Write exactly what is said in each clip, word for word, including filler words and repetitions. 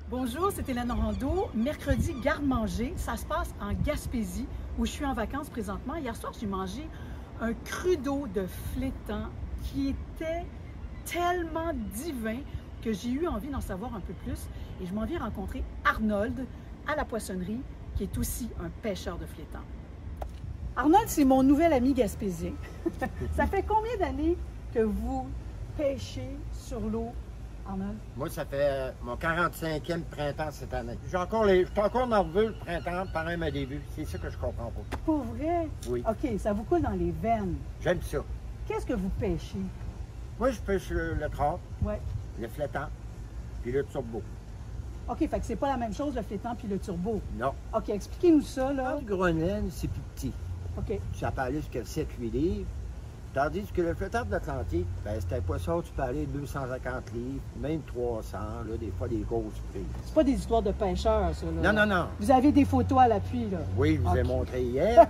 Bonjour, c'est Hélène Rondeau. Mercredi, garde-manger. Ça se passe en Gaspésie, où je suis en vacances présentement. Hier soir, j'ai mangé un cru d'eau de flétan qui était tellement divin que j'ai eu envie d'en savoir un peu plus. Et je m'en viens rencontrer Arnold à la poissonnerie, qui est aussi un pêcheur de flétan. Arnold, c'est mon nouvel ami gaspésien. Ça fait combien d'années que vous pêchez sur l'eau, Arnold? Moi, ça fait euh, mon quarante-cinquième printemps cette année. J'ai encore les, je suis encore nerveux le printemps, pareil à début. C'est ça que je comprends pas. Pour vrai? Oui. OK, ça vous coule dans les veines. J'aime ça. Qu'est-ce que vous pêchez? Moi, je pêche le, le crabe, Ouais. le flétan, puis le turbo. OK, fait que c'est pas la même chose, le flétan puis le turbo. Non. OK, expliquez-nous ça, là. Le Groenland, c'est plus petit. OK. Ça peut aller jusqu'à sept huit livres. Tandis que le flétan de l'Atlantique, ben, c'est un poisson, tu peux aller deux cent cinquante livres, même trois cents, là, des fois des grosses prises. C'est pas des histoires de pêcheurs, ça, là. Non, non, non. Vous avez des photos à l'appui, là. Oui, je vous ai OK. montré hier.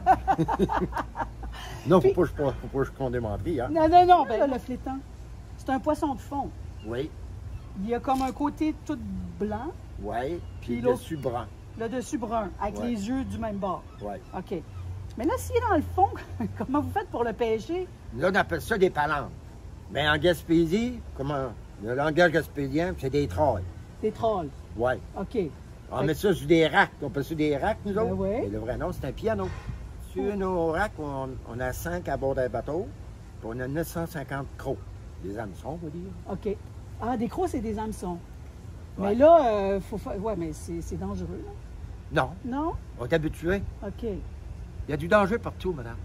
Non, Puis- faut pas, que je- faut pas que je compte des menteries, hein? Non, non, non, ben là, le flétan, c'est un poisson de fond. Oui, Il y a comme un côté tout blanc, oui, Puis puis l'autre- dessus brun. le dessus brun, avec Ouais. les yeux du même bord. Oui. OK. Mais là, s'il est dans le fond, comment vous faites pour le pêcher? Là, on appelle ça des palanques. Mais en Gaspésie, comment? Le langage gaspésien, c'est des trolls. Des trolls. Oui. OK. On Fait met ça sur des racks. On appelle ça des racks, nous Ben autres. ouais. Mais le vrai nom, c'est un piano. Sur nos racks, on, on a cinq à bord d'un bateau. Puis on a neuf cent cinquante crocs. Des hameçons, on va dire. OK. Ah, des crocs, c'est des hameçons. Mais Ouais. là, euh, faut faire... Ouais, mais c'est c'est dangereux, là. Non, Non? on est habitué. OK. Il y a du danger partout, madame.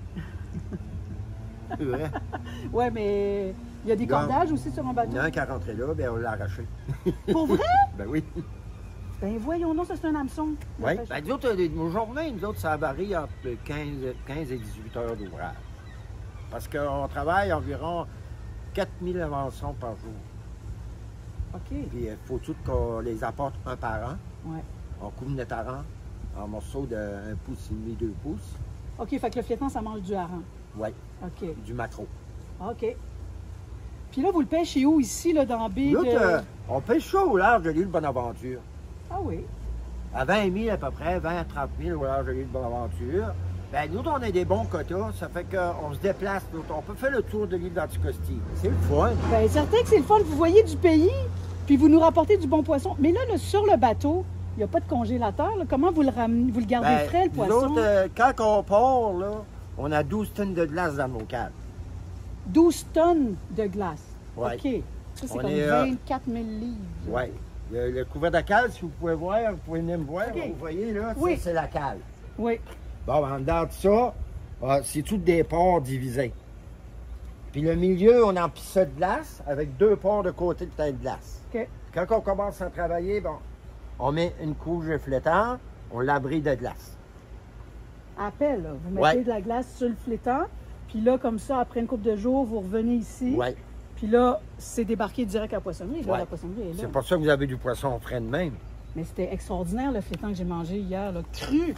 C'est vrai. Ouais, mais il y a des Non. cordages aussi sur un Il bateau. y en a un qui est rentré là, bien on l'a arraché. Pour vrai? Ben oui. Ben voyons, non, ça c'est un hameçon. Le Oui. pêche- Ben, nous autres, nos journées, nous autres, ça varie entre quinze, quinze et dix-huit heures d'ouvrage. Parce qu'on travaille environ quatre mille hameçons par jour. OK. Puis il faut tout qu'on les apporte un par an. Ouais. On coupe notre hareng en morceaux de un pouce et demi, deux pouces. OK, fait que le flétan, ça mange du hareng. Oui, OK. du maquereau. OK. Puis là, vous le pêchez où, ici, là, dans la baie Nous de... autres, euh, on pêche ça au large de l'île Bonaventure. Ah oui. À vingt mille à peu près, vingt à trente mille au large de l'île Bonaventure. Ben, nous autres, on a des bons quotas. Ça fait qu'on se déplace. Nous autres. On peut faire le tour de l'île d'Anticosti. C'est le fun. Bien, certain que c'est le fun. Vous voyez du pays, puis vous nous rapportez du bon poisson. Mais là, là, sur le bateau, il n'y a pas de congélateur. Là. Comment vous le, ramenez, vous le gardez Ben, frais, le nous poisson? autres, euh, quand on part, là, on a douze tonnes de glace dans nos cales. douze tonnes de glace. Ouais. OK. Ça, c'est On comme est, euh, vingt-quatre mille livres. Oui. Le, le couvert de cale, si vous pouvez voir, vous pouvez venir me voir. OK. Vous voyez, là, Oui. ça, c'est la cale. Oui. Bon, en dedans de ça, euh, c'est tout des ports divisés. Puis le milieu, on emplit ça de glace avec deux ports de côté de tête de glace. OK. Quand on commence à travailler, bon, on met une couche de flétan, on l'abrit de glace. Appel, là. Vous mettez Ouais. de la glace sur le flétan, puis là, comme ça, après une couple de jours, vous revenez ici. Oui. Puis là, c'est débarqué direct à la poissonnerie. Là, Ouais. la poissonnerie est là. C'est pour ça que vous avez du poisson frais de même. Mais c'était extraordinaire, le flétan que j'ai mangé hier, là. Cru.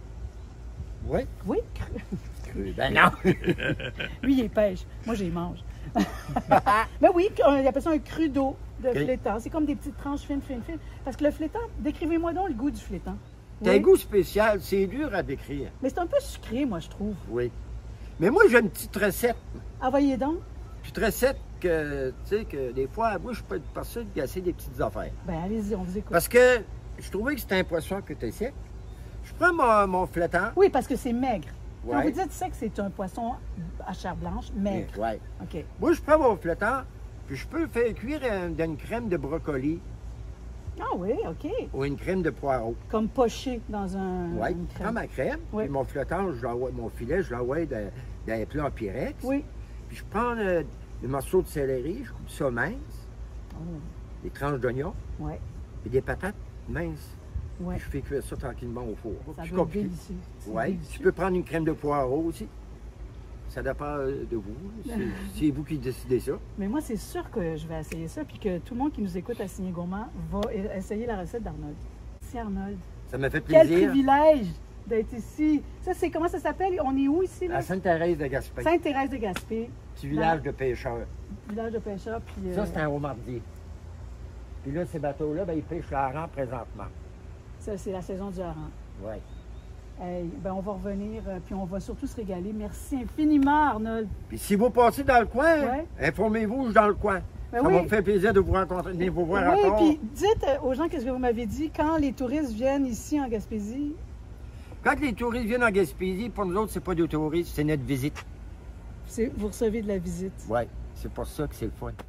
Oui. Oui, cru. Cru. Ben non. Lui, il les pêche. Moi, je les mange. Mais oui, on appelle ça un cru d'eau de Ok. flétan. C'est comme des petites tranches fines, fines, fines. Parce que le flétan, décrivez-moi donc le goût du flétan. C'est un Oui. goût spécial, c'est dur à décrire. Mais c'est un peu sucré, moi, je trouve. Oui. Mais moi, j'ai une petite recette. Envoyez donc. Une petite recette que, tu sais, que des fois, moi, je peux être personne qui essaie des petites affaires. Ben, allez-y, on vous écoute. Parce que je trouvais que c'était un poisson que tu sec. Je prends mon, mon flétan. Oui, parce que c'est maigre. Quand Ouais. vous dites sec, c'est un poisson à chair blanche, maigre. Ouais. OK. Moi, je prends mon flétan, puis je peux le faire cuire euh, dans une crème de brocoli Ah oui, OK. ou une crème de poireau. Comme poché dans un, Oui. une Je crème. prends ma crème, Oui. puis mon flétan, je l'envoie, mon filet, je l'envoie dans, dans un plat en pyrex. Oui. Puis je prends euh, des morceaux de céleri, je coupe ça mince, Oh, des tranches d'oignon, oui. et des patates minces. Oui. Puis je fais cuire ça tranquillement au four. Ça Puis doit être compliqué. délicieux. C'est Oui. délicieux. Tu peux prendre une crème de poireau aussi. Ça dépend euh, de vous. C'est- C'est vous qui décidez ça. Mais moi, c'est sûr que je vais essayer ça, puis que tout le monde qui nous écoute à Signé Gourmand va e- essayer la recette d'Arnold. Merci Arnold. Ça m'a fait Quel plaisir. privilège d'être ici. Ça, c'est comment ça s'appelle? On est où ici? Là? À Sainte-Thérèse de Gaspé, Sainte-Thérèse de Gaspé, petit village de pêcheurs. village de pêcheurs. Puis, Ça, euh, c'est un romardier. Puis là, ces bateaux-là, ben, ils pêchent le hareng présentement. Ça, c'est la saison du hareng. Oui. Hey, ben on va revenir, euh, puis on va surtout se régaler. Merci infiniment, Arnold. Puis si vous passez dans le coin, Ouais. informez-vous, je suis dans le coin. Ben ça oui. va me faire plaisir de vous rencontrer, de vous voir Oui, encore. puis dites euh, aux gens qu'est-ce que vous m'avez dit, quand les touristes viennent ici en Gaspésie. Quand les touristes viennent en Gaspésie, pour nous autres, c'est pas des touristes, c'est notre visite. c'est- Vous recevez de la visite. Oui, c'est pour ça que c'est le fun.